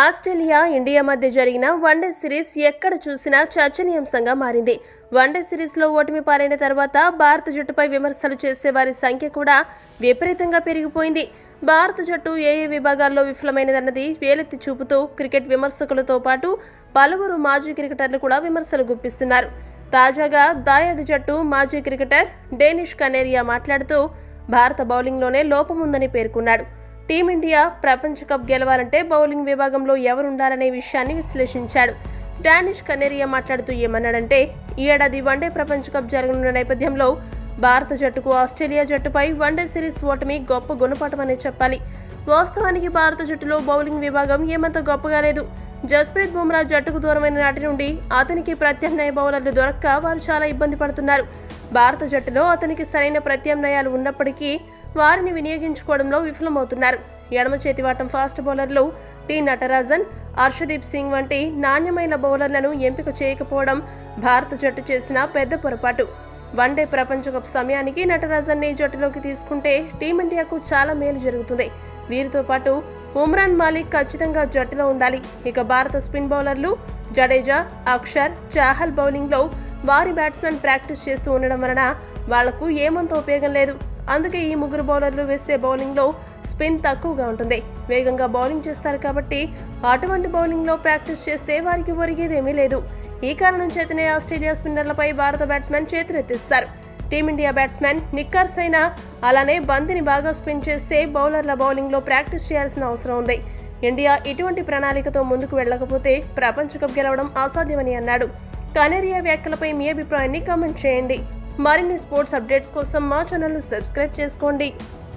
Australia India మధ్య జరిగిన one day series ఎక్కడ చూసినా చర్చనీయాంశంగా మారింది. వన్డే సిరీస్లో ఓటమి పాలైన తర్వాత భారత జట్టుపై విమర్శలు చేసే వారి సంఖ్య కూడా విపరీతంగా పెరిగిపోయింది. భారత జట్టు ఏ విభాగాల్లో విఫలమైనదన్నది వేలెత్తి చూపుతూ క్రికెట్ విమర్శకులతో పాటు పలువురు మాజీ క్రికెటర్లు కూడా విమర్శలు గుప్పిస్తున్నారు. తాజాగా దాయాది జట్టు మాజీ క్రికెటర్ డేనిష్ కనేరియా మాట్లాడుతూ భారత బౌలింగ్లోనే లోపముందని పేర్కొన్నాడు. టీమిండియా ప్రపంచ కప్ గెలవాలంటే బౌలింగ్ విభాగంలో ఎవరుండాలనే విషయాన్ని విశ్లేషించాడు. డానిష్ కనేరియా మాట్లాడుతూ ఏమన్నాడంటే, ఈ ఏడాది వన్డే ప్రపంచ కప్ జరగనున్న నేపథ్యంలో భారత జట్టుకు ఆస్ట్రేలియా జట్టుపై వన్డే సిరీస్ ఓటమి గొప్ప గుణపాఠమనే చెప్పాలి. వాస్తవానికి భారత జట్టులో బౌలింగ్ విభాగం ఏమంత గొప్పగా లేదు. జస్ప్రీత్ బుమ్రా జట్టుకు దూరమైన నాటి నుండి అతనికి ప్రత్యామ్నాయ బౌలర్లు దొరక్క వారు చాలా ఇబ్బంది పడుతున్నారు. భారత జట్టులో అతనికి సరైన ప్రత్యామ్నాయాలు ఉన్నప్పటికీ వారిని వినియోగించుకోవడంలో విఫలమవుతున్నారు. ఎడమ చేతివాటం ఫాస్ట్ బౌలర్లు టి నటరాజన్, హర్షదీప్ సింగ్ వంటి నాణ్యమైన బౌలర్లను ఎంపిక చేయకపోవడం భారత జట్టు చేసిన పెద్ద పొరపాటు. వన్డే ప్రపంచ కప్ సమయానికి నటరాజన్ని జట్టులోకి తీసుకుంటే టీమిండియాకు చాలా మేలు జరుగుతుంది. వీరితో పాటు ఉమ్రాన్ మాలిక్ ఖచ్చితంగా జట్టులో ఉండాలి. ఇక భారత స్పిన్ బౌలర్లు జడేజా, అక్షర్, చాహల్ బౌలింగ్లో వారి బ్యాట్స్మెన్ ప్రాక్టీస్ చేస్తూ ఉండడం వలన వాళ్లకు ఏమంత ఉపయోగం లేదు. అందుకే ఈ ముగ్గురు బౌలర్లు వేసే బౌలింగ్లో స్పిన్ తక్కువగా ఉంటుంది. వేగంగా బౌలింగ్ చేస్తారు కాబట్టి అటువంటి బౌలింగ్లో ప్రాక్టీస్ చేస్తే వారికి ఒరిగేదేమీ లేదు. ఈ కారణం చేతనే ఆస్ట్రేలియా స్పిన్నర్లపై భారత బ్యాట్స్మెన్ చేతులెత్తిస్తారు. టీమిండియా బ్యాట్స్మెన్ నిక్కర్స్ అయినా అలానే బంతిని బాగా స్పిన్ చేసే బౌలర్ల బౌలింగ్లో ప్రాక్టీస్ చేయాల్సిన అవసరం ఉంది. ఇండియా ఇటువంటి ప్రణాళికతో ముందుకు వెళ్లకపోతే ప్రపంచ కప్ గెలవడం అసాధ్యమని అన్నాడు. కనేరియా వ్యాఖ్యలపై మీ అభిప్రాయాన్ని కామెంట్ చేయండి. మరిన్ని స్పోర్ట్స్ అప్డేట్స్ కోసం మా ఛానల్ను సబ్స్క్రైబ్ చేసుకోండి.